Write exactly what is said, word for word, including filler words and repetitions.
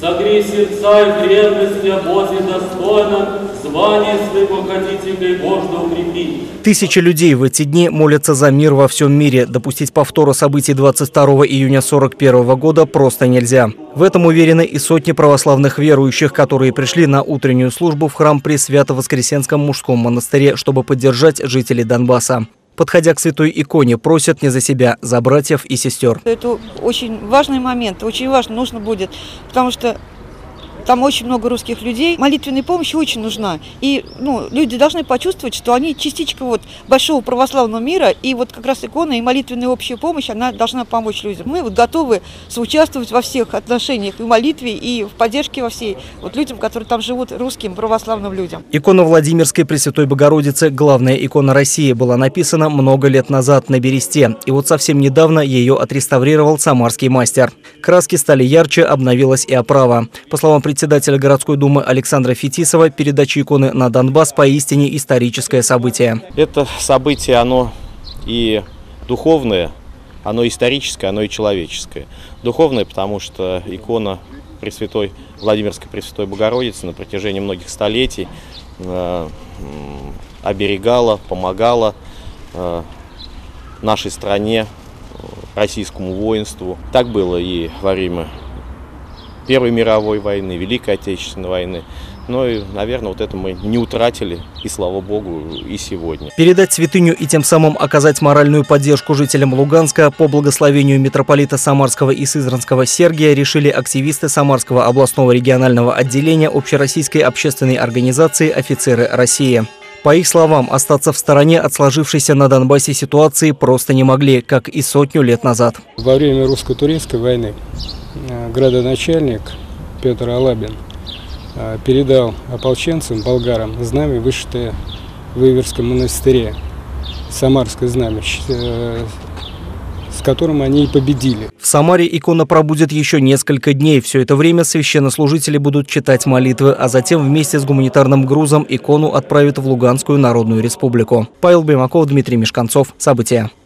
Согрей сердца и крепости, а Боже достойно, звание своего ходителька и Божьего укрепи. Тысячи людей в эти дни молятся за мир во всем мире. Допустить повтора событий двадцать второго июня сорок первого года просто нельзя. В этом уверены и сотни православных верующих, которые пришли на утреннюю службу в храм при Свято-Воскресенском мужском монастыре, чтобы поддержать жителей Донбасса. Подходя к святой иконе, просят не за себя, за братьев и сестер. Это очень важный момент, очень важно, нужно будет, потому что там очень много русских людей. Молитвенная помощь очень нужна. И ну, люди должны почувствовать, что они частичка вот большого православного мира. И вот как раз икона и молитвенная общая помощь, она должна помочь людям. Мы вот готовы соучаствовать во всех отношениях, и в молитве, и в поддержке во всей вот людям, которые там живут, русским православным людям. Икона Владимирской Пресвятой Богородицы, главная икона России, была написана много лет назад на бересте. И вот совсем недавно ее отреставрировал самарский мастер. Краски стали ярче, обновилась и оправа. По словам председателя городской думы Александра Фетисова, передача иконы на Донбасс поистине историческое событие. Это событие, оно и духовное, оно историческое, оно и человеческое. Духовное, потому что икона Пресвятой, Владимирской Пресвятой Богородицы на протяжении многих столетий э, оберегала, помогала э, нашей стране, российскому воинству. Так было и во время Первой мировой войны, Великой Отечественной войны. Но, и, наверное, вот это мы не утратили, и слава Богу, и сегодня. Передать святыню и тем самым оказать моральную поддержку жителям Луганска по благословению митрополита Самарского и Сызранского Сергия решили активисты Самарского областного регионального отделения Общероссийской общественной организации «Офицеры России». По их словам, остаться в стороне от сложившейся на Донбассе ситуации просто не могли, как и сотню лет назад. Во время русско-турецкой войны градоначальник Петр Алабин передал ополченцам, болгарам, знамя, вышитое в Иверском монастыре, самарское знамя, с которым они и победили. В Самаре икона пробудет еще несколько дней. Все это время священнослужители будут читать молитвы, а затем вместе с гуманитарным грузом икону отправят в Луганскую Народную Республику. Павел Баймаков, Дмитрий Мешканцов. События.